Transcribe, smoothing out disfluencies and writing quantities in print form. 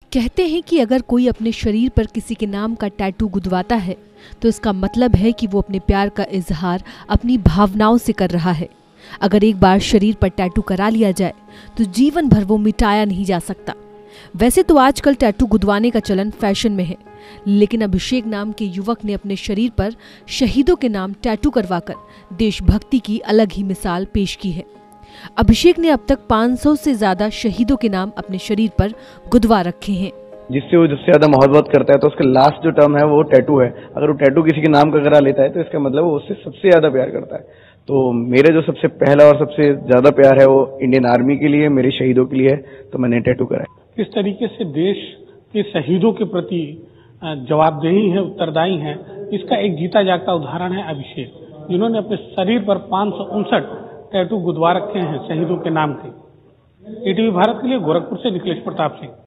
कहते हैं कि अगर कोई अपने शरीर पर किसी के नाम का टैटू गुदवाता है तो इसका मतलब है कि वो अपने प्यार का इजहार अपनी भावनाओं से कर रहा है। अगर एक बार शरीर पर टैटू करा लिया जाए तो जीवन भर वो मिटाया नहीं जा सकता। वैसे तो आजकल टैटू गुदवाने का चलन फैशन में है, लेकिन अभिषेक नाम के युवक ने अपने शरीर पर शहीदों के नाम टैटू करवाकर देशभक्ति की अलग ही मिसाल पेश की है। अभिषेक ने अब तक 500 से ज्यादा शहीदों के नाम अपने शरीर पर गुदवा रखे हैं। जिससे वो जिससे ज्यादा मोहब्बत करता है तो उसका लास्ट जो टर्म है वो टैटू है। अगर वो टैटू किसी के नाम का करा लेता है तो इसका मतलब वो उससे सबसे ज्यादा प्यार करता है। तो मेरे जो सबसे पहला और सबसे ज्यादा प्यार है वो इंडियन आर्मी के लिए, मेरे शहीदों के लिए है, तो मैंने टैटू कराया। किस तरीके से देश के शहीदों के प्रति जवाबदेही है, उत्तरदायी है, इसका एक जीता जागता उदाहरण है अभिषेक, जिन्होंने अपने शरीर पर 559 टैटू गुदवा रखे हैं शहीदों के नाम के। ATV भारत के लिए गोरखपुर से निखिलेश प्रताप सिंह।